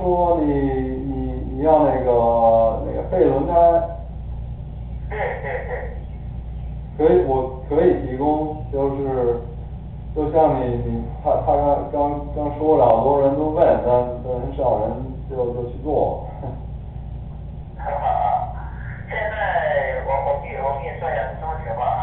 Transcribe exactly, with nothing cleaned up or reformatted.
说你你你要那个那个废轮胎。 对对对。 可以，我可以提供，就是就像你你他他刚刚刚说了，好多人都问，但但很少人就就去做。 哈哈，现在我我比我跟你说一下是什么情况啊？